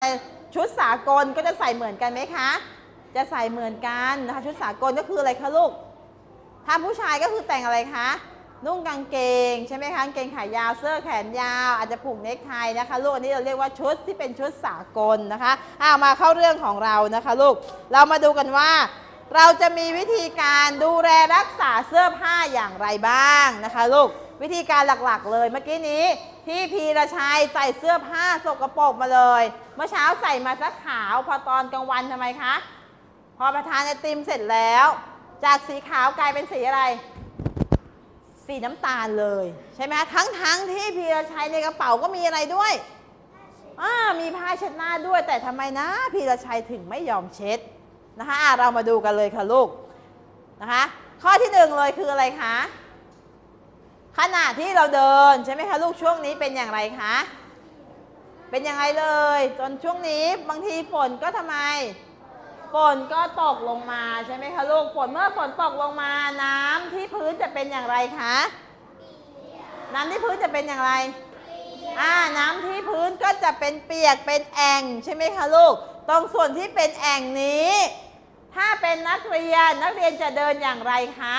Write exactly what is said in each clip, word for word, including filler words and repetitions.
ชุดสากลก็จะใส่เหมือนกันไหมคะจะใส่เหมือนกันนะคะชุดสากลก็คืออะไรคะลูกถ้าผู้ชายก็คือแต่งอะไรคะนุ่งกางเกงใช่ไหมคะกางเกงขายาวเสื้อแขนยาวอาจจะผูกเนคไทนะคะลูกอันนี้เราเรียกว่าชุดที่เป็นชุดสากลนะคะเอามาเข้าเรื่องของเรานะคะลูกเรามาดูกันว่าเราจะมีวิธีการดูแลรักษาเสื้อผ้าอย่างไรบ้างนะคะลูกวิธีการหลักๆเลยเมื่อกี้นี้ที่พีรชัยใส่เสื้อผ้าสกปรกมาเลยเมื่อเช้าใส่มาสักขาวพอตอนกลางวันทำไมคะพอประทานไอติมเสร็จแล้วจากสีขาวกลายเป็นสีอะไรสีน้ำตาลเลยใช่ไหมทั้งทั้งที่พีรชัยในกระเป๋าก็มีอะไรด้วยอ่ามีผ้าเช็ดหน้าด้วยแต่ทำไมนะพีรชัยถึงไม่ยอมเช็ดนะคะเรามาดูกันเลยค่ะลูกนะคะข้อที่หนึ่งเลยคืออะไรคะขณะที่เราเดินใช่ไหมคะลูกช่วงนี้เป็นอย่างไรคะเป็นยังไงเลยจนช่วงนี้บางทีฝนก็ทำไมฝนก็ตกลงมาใช่ไหมคะลูกฝนเมื่อฝนตกลงมาน้ำที่พื้นจะเป็นอย่างไรคะน้ำที่พื้นจะเป็นอย่างไรอ่าน้ำที่พื้นก็จะเป็นเปียกเป็นแอ่งใช่ไหมคะลูกตรงส่วนที่เป็นแอ่งนี้ถ้าเป็นนักเรียนนักเรียนจะเดินอย่างไรคะ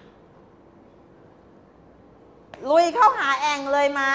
ลุยเข้าหาแอ่งเลยไหม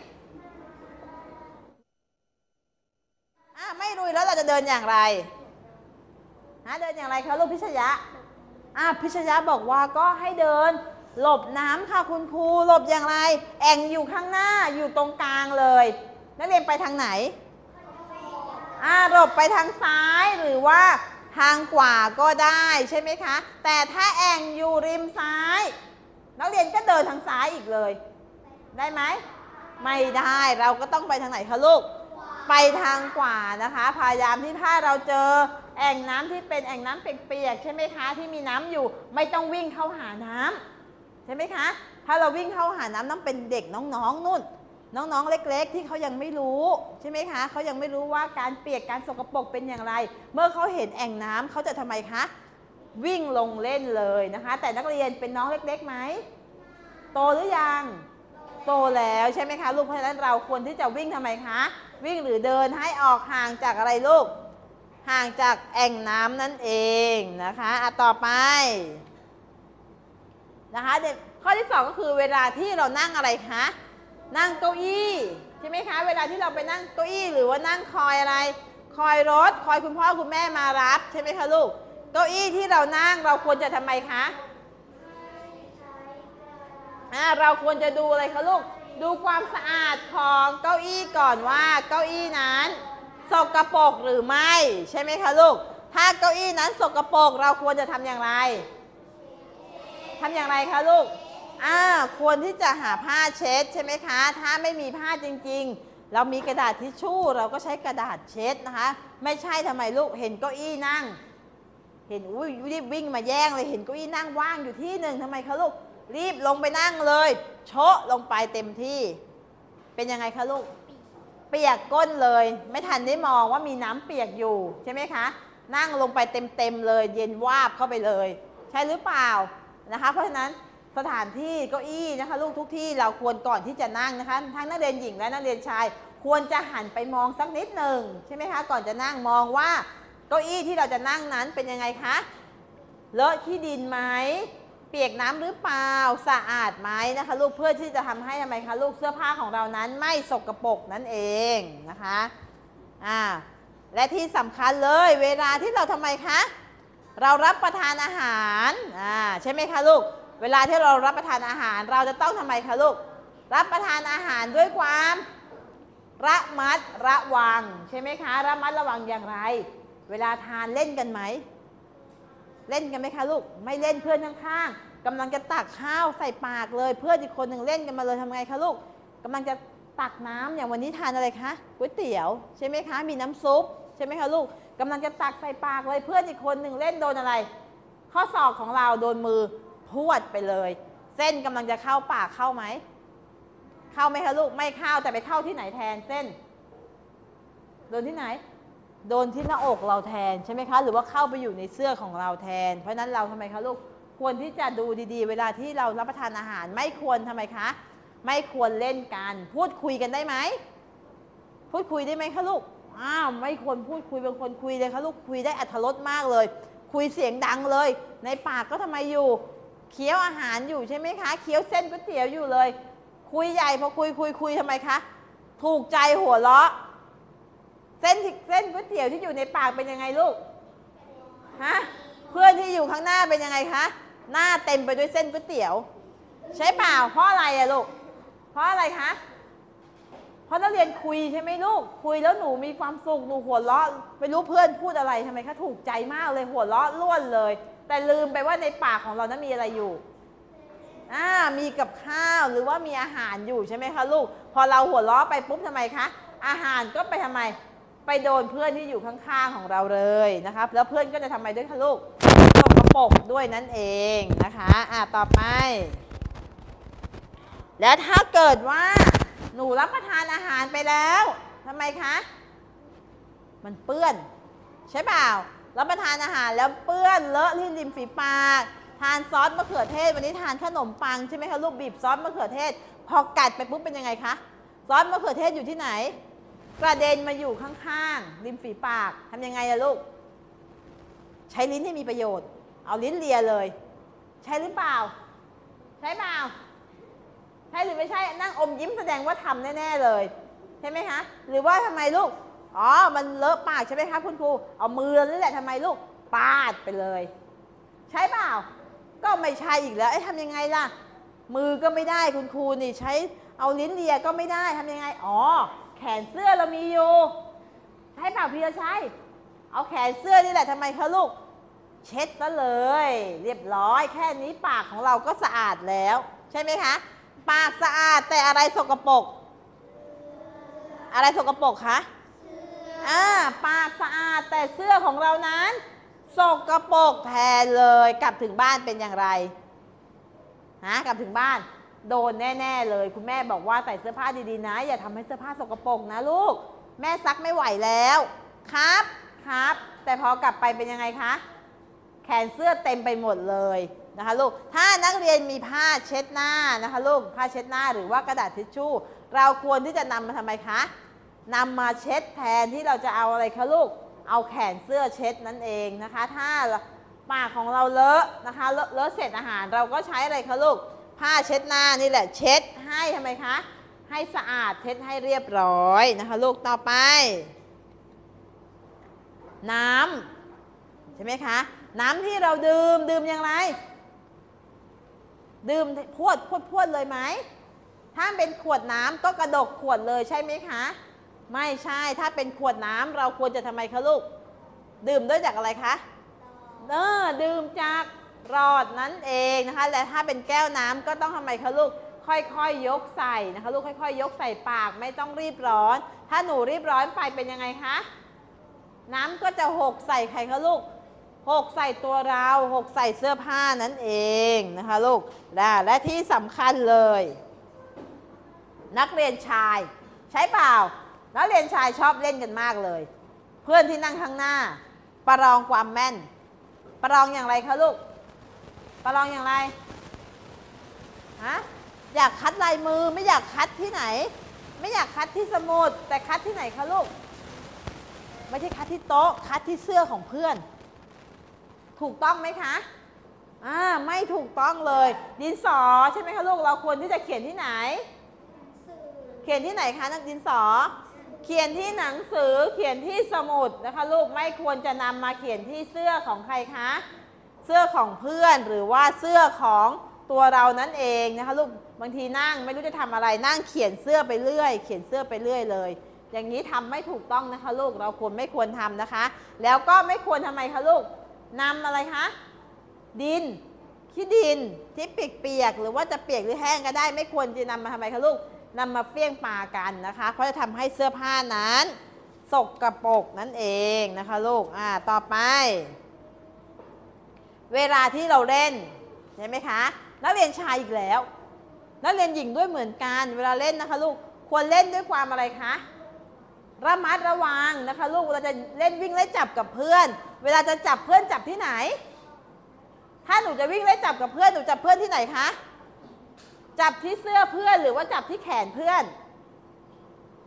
อ่าไม่ลุยแล้วเราจะเดินอย่างไรฮะเดินอย่างไรคะลูกพิชยะอ่าพิชยะบอกว่าก็ให้เดินหลบน้ำค่ะคุณครูหลบอย่างไรแอ่งอยู่ข้างหน้าอยู่ตรงกลางเลยนักเรียนไปทางไหนอ่าหลบไปทางซ้ายหรือว่าทางขวาก็ได้ใช่ไหมคะแต่ถ้าแอ่งอยู่ริมซ้ายนักเรียนก็เดินทางซ้ายอีกเลยได้ไหมไม่ได้เราก็ต้องไปทางไหนคะลูกไปทางขวานะคะพยายามที่ถ้าเราเจอแอ่งน้ำที่เป็นแอ่งน้ำเปียกๆใช่ไหมคะที่มีน้ำอยู่ไม่ต้องวิ่งเข้าหาน้ำใช่ไหมคะถ้าเราวิ่งเข้าหาน้ำต้องเป็นเด็กน้องๆนุ่นน้องๆเล็กๆที่เขายังไม่รู้ใช่ไหมคะเขายังไม่รู้ว่าการเปียกการสกปรกเป็นอย่างไรเมื่อเขาเห็นแอ่งน้ำเขาจะทำไมคะวิ่งลงเล่นเลยนะคะแต่นักเรียนเป็นน้องเล็กๆไหมโตหรือยังโตแล้วใช่ไหมคะลูกเพราะฉะนั้นเราควรที่จะวิ่งทำไมคะวิ่งหรือเดินให้ออกห่างจากอะไรลูกห่างจากแอ่งน้ำนั่นเองนะคะอ่ะต่อไปนะคะเด็กข้อที่สองก็คือเวลาที่เรานั่งอะไรคะนั่งเก้าอี้ใช่ไหมคะเวลาที่เราไปนั่งเก้าอี้หรือว่านั่งคอยอะไรคอยรถคอยคุณพ่อคุณแม่มารับใช่ไหมคะลูกเก้าอี้ที่เรานั่งเราควรจะทำไมคะอ่าเราควรจะดูอะไรคะลูกดูความสะอาดของเก้าอี้ก่อนว่าเก้าอี้นั้นสกปรกหรือไม่ใช่ไหมคะลูกถ้าเก้าอี้นั้นสกปรกเราควรจะทำอย่างไรทำอย่างไรคะลูกอ่าควรที่จะหาผ้าเช็ดใช่ไหมคะถ้าไม่มีผ้าจริงๆเรามีกระดาษทิชชู่เราก็ใช้กระดาษเช็ดนะคะไม่ใช่ทำไมลูกเห็นเก้าอี้นั่งเห็นอุ้ยรีบวิ่งมาแย่งเลยเห็นเก้าอี้นั่งว่างอยู่ที่หนึ่งทำไมคะลูกรีบลงไปนั่งเลยโชะลงไปเต็มที่เป็นยังไงคะลูกเปียกก้นเลยไม่ทันได้มองว่ามีน้ำเปียกอยู่ใช่ไหมคะนั่งลงไปเต็มๆเลยเย็นวาบเข้าไปเลยใช่หรือเปล่านะคะเพราะฉะนั้นสถานที่เก้าอี้นะคะลูกทุกที่เราควรก่อนที่จะนั่งนะคะทั้งนักเรียนหญิงและนักเรียนชายควรจะหันไปมองสักนิดหนึ่งใช่ไหมคะก่อนจะนั่งมองว่าเก้าอี้ที่เราจะนั่งนั้นเป็นยังไงคะเลอะขี้ดินไหมเปียกน้ำหรือเปล่าสะอาดไหมนะคะลูกเพื่อที่จะทำให้ทำไมคะลูกเสื้อผ้าของเรานั้นไม่สกปรกนั่นเองนะคะอ่าและที่สำคัญเลยเวลาที่เราทำไมคะเรารับประทานอาหารอ่าใช่ไหมคะลูกเวลาที่เรารับประทานอาหารเราจะต้องทำไมคะลูกรับประทานอาหารด้วยความระมัดระวังใช่ไหมคะระมัดระวังอย่างไรเวลาทานเล่นกันไหมเล่นกันไหมคะลูกไม่เล่นเพื่อนข้างๆกำลังจะตักข้าวใส่ปากเลยเพื่อนอีกคนหนึ่งเล่นกันมาเลยทำไงคะลูกกำลังจะตักน้ำอย่างวันนี้ทานอะไรคะก๋วยเตี๋ยวใช่ไหมคะมีน้ำซุปใช่ไหมคะลูกกำลังจะตักใส่ปากเลยเพื่อนอีกคนหนึ่งเล่นโดนอะไรข้อศอกของเราโดนมือพรวดไปเลยเส้นกำลังจะเข้าปากเข้าไหมเข้าไหมคะลูกไม่เข้าแต่ไปเข้าที่ไหนแทนเส้นโดนที่ไหนโดนที่หน้าอกเราแทนใช่ไหมคะหรือว่าเข้าไปอยู่ในเสื้อของเราแทนเพราะนั้นเราทำไมคะลูกควรที่จะดูดีๆเวลาที่เรารับประทานอาหารไม่ควรทำไมคะไม่ควรเล่นกันพูดคุยกันได้ไหมพูดคุยได้ไหมคะลูกอ้าวไม่ควรพูดคุยเป็นคนคุยเลยคะลูกคุยได้อรรถรสมากเลยคุยเสียงดังเลยในปากก็ทำไมอยู่เคี้ยวอาหารอยู่ใช่ไหมคะเคี้ยวเส้นก๋วยเตี๋ยวอยู่เลยคุยใหญ่พอคุยคุยคุยทำไมคะถูกใจหัวเราะเส้นเส้นก๋วยเตี๋ยวที่อยู่ในปากเป็นยังไงลูกฮะเพื่อนที่อยู่ข้างหน้าเป็นยังไงคะหน้าเต็มไปด้วยเส้นก๋วยเตี๋ยวใช่เปล่าเพราะอะไรอะลูกเพราะอะไรคะเพราะนักเรียนคุยใช่ไหมลูกคุยแล้วหนูมีความสุขหนูหัวเราะไม่รู้เพื่อนพูดอะไรทำไมคะถูกใจมากเลยหัวเราะล้วนเลยแต่ลืมไปว่าในปากของเรานั้นมีอะไรอยู่อ่ามีกับข้าวหรือว่ามีอาหารอยู่ใช่ไหมคะลูกพอเราหัวเราะไปปุ๊บทำไมคะอาหารก็ไปทำไมไปโดนเพื่อนที่อยู่ข้างๆของเราเลยนะครับแล้วเพื่อนก็จะทำไมด้วยคะลูกสกปรกด้วยนั่นเองนะคะอ่าต่อไปแล้วถ้าเกิดว่าหนูรับประทานอาหารไปแล้วทำไมคะมันเปื้อนใช่เปล่ารับประทานอาหารแล้วเปื้อนเลอะที่ริมฝีปากทานซอสมะเขือเทศวันนี้ทานขนมปังใช่ไหมคะลูกบีบซอสมะเขือเทศพอกัดไปปุ๊บเป็นยังไงคะซอสมะเขือเทศอยู่ที่ไหนกระเด็นมาอยู่ข้างๆริมฝีปากทำยังไงล่ะลูกใช้ลิ้นให้มีประโยชน์เอาลิ้นเลียเลยใช่หรือเปล่าใช่เปล่าใช่หรือไม่ใช่นั่งอมยิ้มแสดงว่าทำแน่ๆเลยใช่ไหมคะหรือว่าทำไมลูกอ๋อมันเลอะปากใช่ไหมคะคุณครูเอามือนี่แหละทำไมลูกปาดไปเลยใช่เปล่าก็ไม่ใช่อีกแล้วไอ้ทำยังไงล่ะมือก็ไม่ได้คุณครูนี่ใช้เอาลิ้นเลียก็ไม่ได้ทำยังไงอ๋อแขนเสื้อเรามีอยู่ใช่เปล่าพี่ใช่เอาแขนเสื้อนี่แหละทำไมคะลูกเช็ดซะเลยเรียบร้อยแค่นี้ปากของเราก็สะอาดแล้วใช่ไหมคะปากสะอาดแต่อะไรสกปรกอะไรสกปรกคะอ่าปากสะอาดแต่เสื้อของเรานั้นสกปรกแทนเลยกลับถึงบ้านเป็นอย่างไรฮะกลับถึงบ้านโดนแน่ๆเลยคุณแม่บอกว่าใส่เสื้อผ้าดีๆนะอย่าทำให้เสื้อผ้าสกปรกนะลูกแม่ซักไม่ไหวแล้วครับครับแต่พอกลับไปเป็นยังไงคะแขนเสื้อเต็มไปหมดเลยนะคะลูกถ้านักเรียนมีผ้าเช็ดหน้านะคะลูกผ้าเช็ดหน้าหรือว่ากระดาษทิชชู่เราควรที่จะนำมาทำไมคะนำมาเช็ดแทนที่เราจะเอาอะไรคะลูกเอาแขนเสื้อเช็ดนั่นเองนะคะถ้าปากของเราเลอะนะคะเลอะเลอะเศษอาหารเราก็ใช้อะไรคะลูกผ้าเช็ดหน้านี่แหละเช็ดให้ทำไมคะให้สะอาดเช็ดให้เรียบร้อยนะคะลูกต่อไปน้ำใช่ไหมคะน้ำที่เราดื่มดื่มอย่างไรดื่มพวดพวดพวดเลยไหมถ้าเป็นขวดน้ำก็กระดกขวดเลยใช่ไหมคะไม่ใช่ถ้าเป็นขวดน้ำเราควรจะทำไมคะลูกดื่มด้วยจากอะไรคะเออดื่มจากหลอดนั่นเองนะคะและถ้าเป็นแก้วน้ำก็ต้องทำไมคะลูกค่อยๆ ย, ยกใส่นะคะลูกค่อยๆ ย, ยกใส่ปากไม่ต้องรีบร้อนถ้าหนูรีบร้อนไปเป็นยังไงคะน้ำก็จะหกใส่ใครคะลูกหกใส่ตัวเราหกใส่เสื้อผ้านั่นเองนะคะลูกและที่สำคัญเลยนักเรียนชายใช่เปล่านักเรียนชายชอบเล่นกันมากเลยเพื่อนที่นั่งข้างหน้าประลองความแม่นประลองอย่างไรคะลูกประลองอย่างไรฮะอยากคัดลายมือไม่อยากคัดที่ไหนไม่อยากคัดที่สมุดแต่คัดที่ไหนคะลูกไม่ใช่คัดที่โต๊ะคัดที่เสื้อของเพื่อนถูกต้องไหมคะอ่าไม่ถูกต้องเลยดินสอใช่ไหมคะลูกเราควรที่จะเขียนที่ไหนเขียนที่ไหนคะนักดินสอเขียนที่หนังสือเขียนที่สมุดนะคะลูกไม่ควรจะนำมาเขียนที่เสื้อของใครคะเสื้อของเพื่อนหรือว่าเสื้อของตัวเรานั่นเองนะคะลูกบางทีนั่งไม่รู้จะทำอะไรนั่งเขียนเสื้อไปเรื่อยเขียนเสื้อไปเรื่อยเลยอย่างนี้ทำไม่ถูกต้องนะคะลูกเราควรไม่ควรทำนะคะแล้วก็ไม่ควรทำไมคะลูกนำอะไรคะดินขี้ดินที่เปียกๆหรือว่าจะเปียกหรือแห้งก็ได้ไม่ควรจะนำมาทำไมคะลูกนำมาเฟี้ยงปากันนะคะเพราะจะทำให้เสื้อผ้านั้นสกปรกนั่นเองนะคะลูกอ่าต่อไปเวลาที่เราเล่นใช่ไหมคะนักเรียนชายอีกแล้วนักเรียนหญิงด้วยเหมือนกันเวลาเล่นนะคะลูกควรเล่นด้วยความอะไรคะระมัดระวังนะคะลูกเราจะเล่นวิ่งไล่จับกับเพื่อนเวลาจะจับเพื่อนจับที่ไหนถ้าหนูจะวิ่งไล่จับกับเพื่อนหนูจับเพื่อนที่ไหนคะจับที่เสื้อเพื่อนหรือว่าจับที่แขนเพื่อน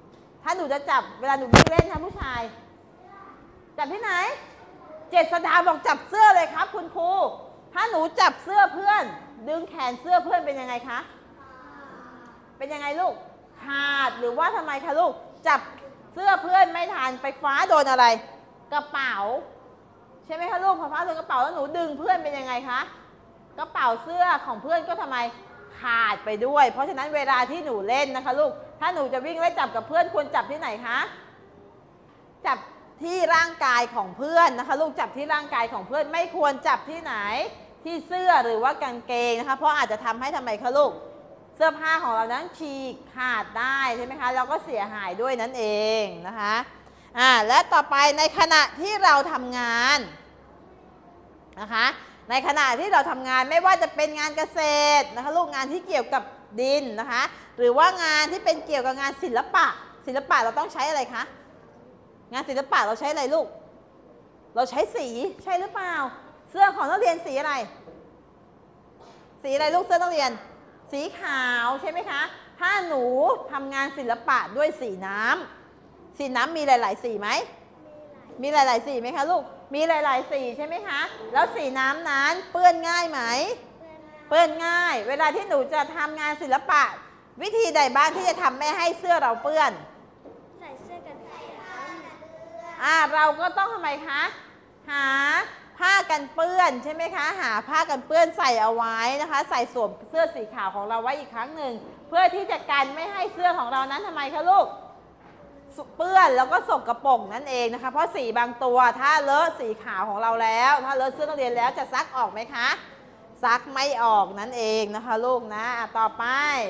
ถ้าหนูจะจับเวลาหนูวิ่งเล่นนะผู้ชายจับที่ไหนเจษฎาบอกจับเสื้อเลยครับคุณครูถ้าหนูจับเสื้อเพื่อนดึงแขนเสื้อเพื่อนเป็นยังไงคะเป็นยังไงลูกขาดหรือว่าทำไมคะลูกจับเสื้อเพื่อนไม่ทันไปฟ้าโดนอะไรกระเป๋าใช่ไหมคะลูกพอฟ้าโดนกระเป๋าแล้วหนูดึงเพื่อนเป็นยังไงคะกระเป๋าเสื้อของเพื่อนก็ทำไมขาดไปด้วยเพราะฉะนั้นเวลาที่หนูเล่นนะคะลูกถ้าหนูจะวิ่งไล่จับกับเพื่อนควรจับที่ไหนคะจับที่ร่างกายของเพื่อนนะคะลูกจับที่ร่างกายของเพื่อนไม่ควรจับที่ไหนที่เสื้อหรือว่ากางเกงนะคะเพราะอาจจะทำให้ทำไมคะลูกเสื้อผ้าของเรานั้นฉีกขาดได้ใช่ไหมคะเราก็เสียหายด้วยนั่นเองนะคะอ่าและต่อไปในขณะที่เราทำงานนะคะในขณะที่เราทำงานไม่ว่าจะเป็นงานเกษตรนะคะลูกงานที่เกี่ยวกับดินนะคะหรือว่างานที่เป็นเกี่ยวกับงานศิลปะศิลปะเราต้องใช้อะไรคะงานศิลปะเราใช้อะไรลูกเราใช้สีใช่หรือเปล่าเสื้อของนักเรียนสีอะไรสีอะไรลูกเสื้อนักเรียนสีขาวใช่ไหมคะถ้าหนูทำงานศิลปะด้วยสีน้ำสีน้ำมีหลายๆสีไหมมีหลายๆสีไหมคะลูกมีหลายๆสีใช่ไหมคะแล้วสีน้ำนั้นเปื้อนง่ายไหมเปื้อนง่ายเวลาที่หนูจะทำงานศิลปะวิธีใดบ้างที่จะทำไม่ให้เสื้อเราเปื้อนใส่เสื้อกันฝนอ่าเราก็ต้องทำไมคะหาผ้ากันเปื้อนใช่ไหมคะหาผ้ากันเปื้อนใส่เอาไว้นะคะใส่สวมเสื้อสีขาวของเราไว้อีกครั้งหนึ่งเพื่อที่จะกันไม่ให้เสื้อของเรานั้นทำไมคะลูกเปื้อนแล้วก็สกปรกนั่นเองนะคะเพราะสีบางตัวถ้าเลอะสีขาวของเราแล้วถ้าเลอะเสื้อนักเรียนแล้วจะซักออกไหมคะซักไม่ออกนั่นเองนะคะลูกนะต่อไป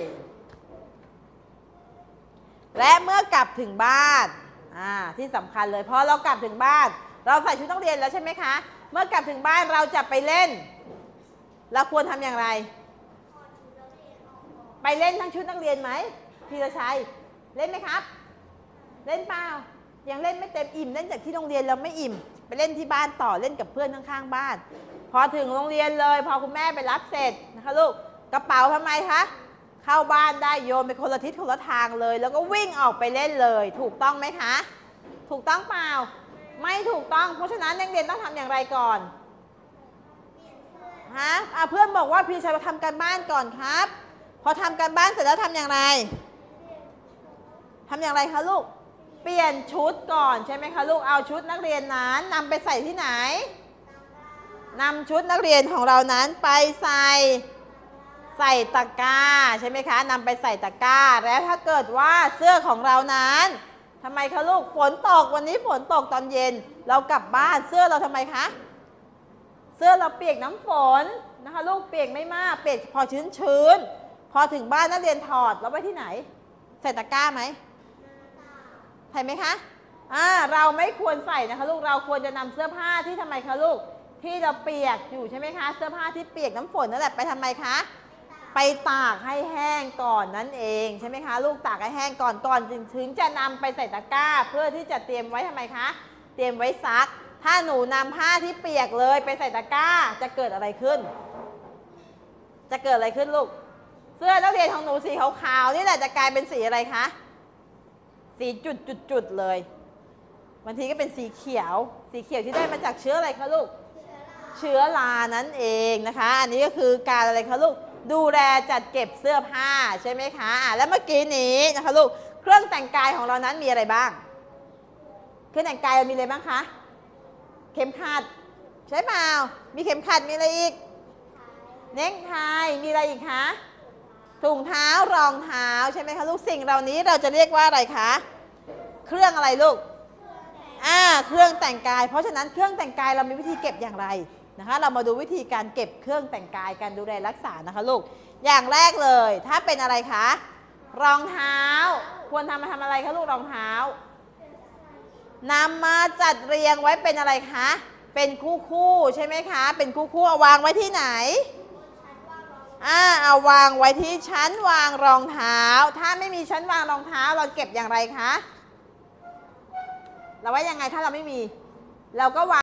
และเมื่อกลับถึงบ้านอ่าที่สำคัญเลยพอเรากลับถึงบ้านเราใส่ชุดนักเรียนแล้วใช่ไหมคะเมื่อกลับถึงบ้านเราจะไปเล่นเราควรทำอย่างไรไปเล่นทั้งชุดนักเรียนไหมพีรชัยเล่นไหมครับเล่นเปล่ายังเล่นไม่เต็มอิ่มเล่นจากที่โรงเรียนเราไม่อิ่มไปเล่นที่บ้านต่อเล่นกับเพื่อนข้างๆบ้านพอถึงโรงเรียนเลยพอคุณแม่ไปรับเสร็จนะคะลูกกระเป๋าทำไมคะเข้าบ้านได้โยนไปคนละทิศคนละทางเลยแล้วก็วิ่งออกไปเล่นเลยถูกต้องไหมคะถูกต้องเปล่าไม่ถูกต้องเพราะฉะนั้นนักเรียนต้องทำอย่างไรก่อนฮะเพื่อนบอกว่าพี่ชายมาทำการบ้านก่อนครับพอทำการบ้านเสร็จแล้วทำอย่างไรทำอย่างไรคะลูกเปลี่ยนชุดก่อนใช่ไหมคะลูกเอาชุดนักเรียนนั้นนำไปใส่ที่ไหนนำชุดนักเรียนของเรานั้นไปใส่ใส่ตะกร้าใช่ไหมคะนำไปใส่ตะกร้าแล้วถ้าเกิดว่าเสื้อของเรานั้นทำไมคะลูกฝนตกวันนี้ฝนตกตอนเย็นเรากลับบ้านเสื้อเราทำไมคะเสื้อเราเปียกน้ำฝนนะคะลูกเปียกไม่มากเปียกพอชื้นชื้นพอถึงบ้านนักเรียนถอดแล้วไว้ที่ไหนใส่ตะกร้าไหมใส่ไหมคะอ่าเราไม่ควรใส่นะคะลูกเราควรจะนำเสื้อผ้าที่ทำไมคะลูกที่เราเปียกอยู่ใช่ไหมคะเสื้อผ้าที่เปียกน้ำฝนนั่นแหละไปทำไมคะไปตากให้แห้งก่อนนั่นเองใช่ไหมคะลูกตากให้แห้งก่อนก่อนถึงจะนำไปใส่ตะกร้าเพื่อที่จะเตรียมไว้ทำไมคะเตรียมไว้ซักถ้าหนูนำผ้าที่เปียกเลยไปใส่ตะกร้าจะเกิดอะไรขึ้นจะเกิดอะไรขึ้นลูกเสื้อนักเรียนของหนูสีขาวๆนี่แหละจะกลายเป็นสีอะไรคะสีจุดๆๆเลยบางทีก็เป็นสีเขียวสีเขียวที่ได้มาจากเชื้ออะไรคะลูกเชื้อรานั่นเองนะคะอันนี้ก็คือการอะไรคะลูกดูแลจัดเก็บเสื้อผ้าใช่ไหมคะอ่ะแล้วเมื่อกี้นี้นะคะลูกเครื่องแต่งกายของเรานั้นมีอะไรบ้างเครื่องแต่งกายเรามีอะไรบ้างคะเข็มขัดใช่เปล่ามีเข็มขัดมีอะไรอีกเน็กไทมีอะไรอีกคะถุงเท้ารองเท้าใช่ไหมคะลูกสิ่งเหล่านี้เราจะเรียกว่าอะไรคะเครื่องอะไรลูกอ่าเครื่องแต่งกายเพราะฉะนั้นเครื่องแต่งกายเรามีวิธีเก็บอย่างไรนะคะเรามาดูวิธีการเก็บเครื่องแต่งกายการดูแลรักษานะคะลูกอย่างแรกเลยถ้าเป็นอะไรคะรองเท้าควรทำมาทำอะไรคะลูกรองเท้านำมาจัดเรียงไว้เป็นอะไรคะเป็นคู่คู่ใช่ไหมคะเป็นคู่คู่เอาวางไว้ที่ไหนอ่าเอาวางไว้ที่ชั้นวางรองเท้าถ้าไม่มีชั้นวางรองเท้าเราเก็บอย่างไรคะเราไว้ยังไงถ้าเราไม่มีเราก็วาง